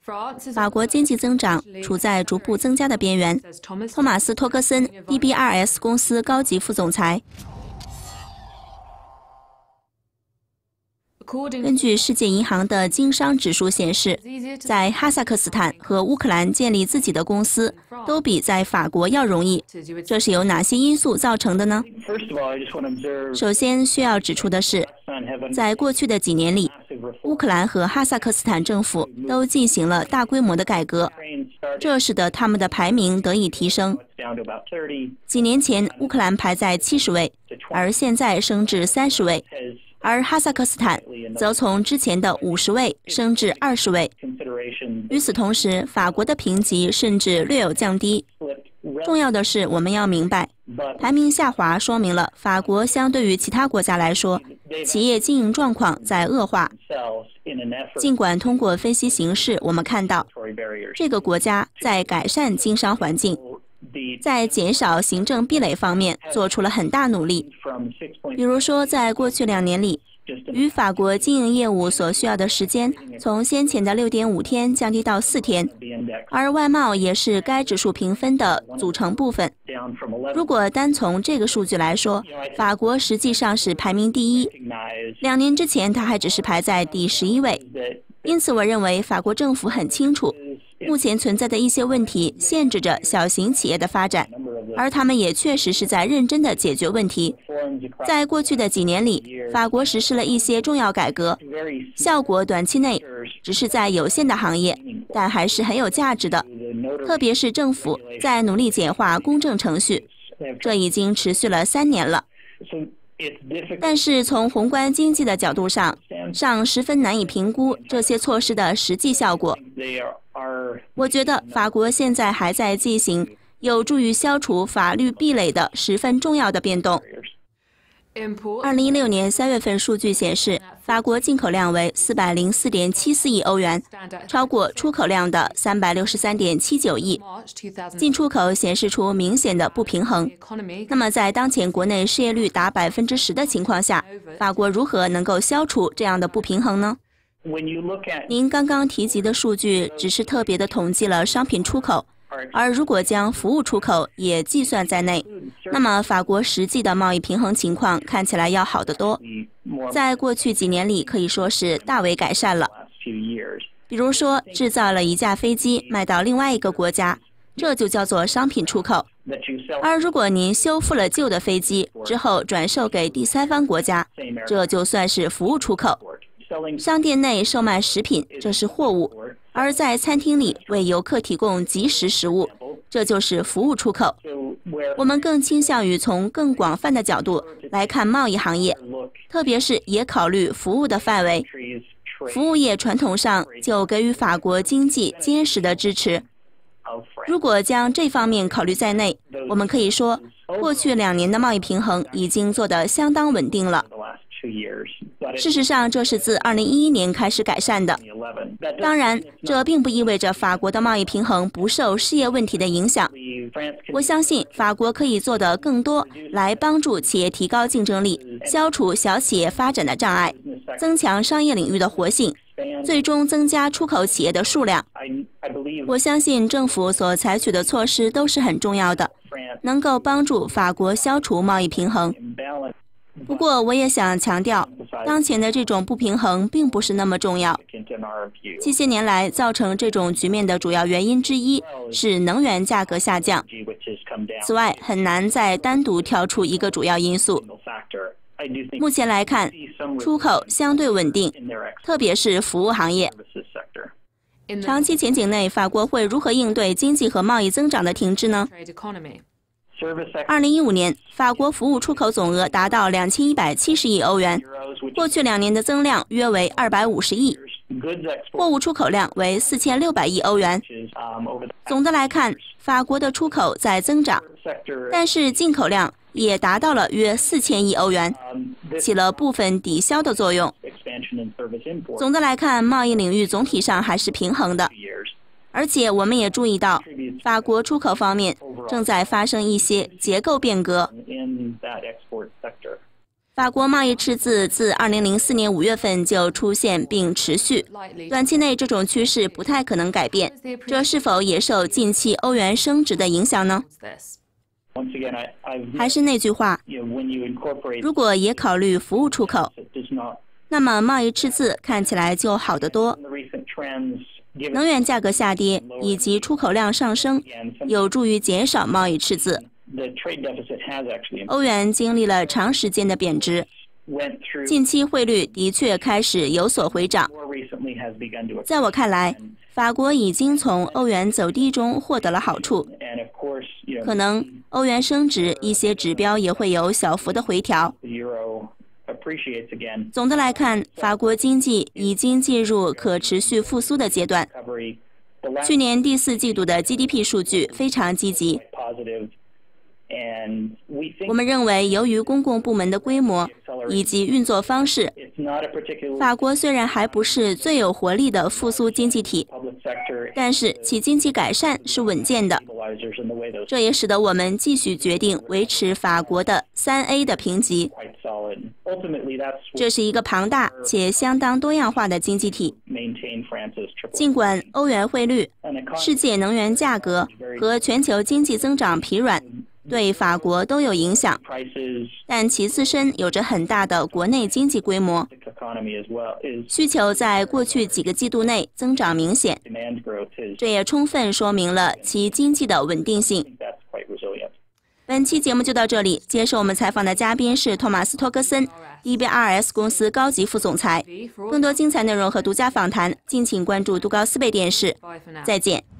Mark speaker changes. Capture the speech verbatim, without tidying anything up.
Speaker 1: 法国经济增长处在逐步增加的边缘。托马斯·托克森 D B R S 公司高级副总裁。根据世界银行的经商指数显示，在哈萨克斯坦和乌克兰建立自己的公司都比在法国要容易。这是由哪些因素造成的呢？首先需要指出的是，在过去的几年里，乌克兰和哈萨克斯坦政府都进行了大规模的改革，这使得他们的排名得以提升。几年前，乌克兰排在七十位，而现在升至三十位。而哈萨克斯坦则从之前的五十位升至二十位。与此同时，法国的评级甚至略有降低。重要的是，我们要明白，排名下滑说明了法国相对于其他国家来说，企业经营状况在恶化。尽管通过分析形势，我们看到这个国家在改善经商环境，在减少行政壁垒方面做出了很大努力。比如说，在过去两年里，与法国经营业务所需要的时间从先前的 六点五 天降低到四天，而外贸也是该指数评分的组成部分。如果单从这个数据来说，法国实际上是排名第一，两年之前它还只是排在第十一位。因此，我认为法国政府很清楚，目前存在的一些问题限制着小型企业的发展，而他们也确实是在认真地解决问题。在过去的几年里，法国实施了一些重要改革，效果短期内只是在有限的行业，但还是很有价值的。特别是政府在努力简化公证程序，这已经持续了三年了。但是从宏观经济的角度上，上十分难以评估这些措施的实际效果。我觉得法国现在还在进行有助于消除法律壁垒的十分重要的变动。二零一六年三月份数据显示，法国进口量为 四百零四点七四亿欧元，超过出口量的 三百六十三点七九亿。进出口显示出明显的不平衡。那么在当前国内失业率达 百分之十 的情况下，法国如何能够消除这样的不平衡呢？您刚刚提及的数据只是特别的统计了商品出口，而如果将服务出口也计算在内，那么法国实际的贸易平衡情况看起来要好得多。在过去几年里可以说是大为改善了。比如说，制造了一架飞机卖到另外一个国家，这就叫做商品出口。而如果您修复了旧的飞机之后转售给第三方国家，这就算是服务出口。商店内售卖食品，这是货物；而在餐厅里为游客提供即食食物，这就是服务出口。我们更倾向于从更广泛的角度来看贸易行业，特别是也考虑服务的范围。服务业传统上就给予法国经济坚实的支持。如果将这方面考虑在内，我们可以说，过去两年的贸易平衡已经做得相当稳定了。事实上，这是自二零一一年开始改善的。当然，这并不意味着法国的贸易平衡不受失业问题的影响。我相信法国可以做得更多，来帮助企业提高竞争力，消除小企业发展的障碍，增强商业领域的活性，最终增加出口企业的数量。我相信政府所采取的措施都是很重要的，能够帮助法国消除贸易平衡。不过，我也想强调，当前的这种不平衡并不是那么重要。近些年来，造成这种局面的主要原因之一是能源价格下降。此外，很难再单独挑出一个主要因素。目前来看，出口相对稳定，特别是服务行业。长期前景内，法国会如何应对经济和贸易增长的停滞呢？二零一五年，法国服务出口总额达到两千一百七十亿欧元，过去两年的增量约为二百五十亿，货物出口量为四千六百亿欧元。总的来看，法国的出口在增长，但是进口量也达到了约四千亿欧元，起了部分抵消的作用。总的来看，贸易领域总体上还是平衡的。而且我们也注意到，法国出口方面正在发生一些结构变革。 法国贸易赤字自二零零四年五月份就出现并持续，短期内这种趋势不太可能改变。这是否也受近期欧元升值的影响呢？还是那句话，如果也考虑服务出口，那么贸易赤字看起来就好得多。能源价格下跌以及出口量上升，有助于减少贸易赤字。欧元经历了长时间的贬值，近期汇率的确开始有所回涨。在我看来，法国已经从欧元走低中获得了好处，可能欧元升值，一些指标也会有小幅的回调。总的来看，法国经济已经进入可持续复苏的阶段。去年第四季度的 G D P 数据非常积极。我们认为，由于公共部门的规模以及运作方式，法国虽然还不是最有活力的复苏经济体，但是其经济改善是稳健的。这也使得我们继续决定维持法国的三 A 的评级。这是一个庞大且相当多样化的经济体。尽管欧元汇率、世界能源价格和全球经济增长疲软对法国都有影响，但其自身有着很大的国内经济规模，需求在过去几个季度内增长明显，这也充分说明了其经济的稳定性。本期节目就到这里，接受我们采访的嘉宾是托马斯·托克森 D B R S 公司高级副总裁。更多精彩内容和独家访谈，敬请关注杜高斯贝电视。再见。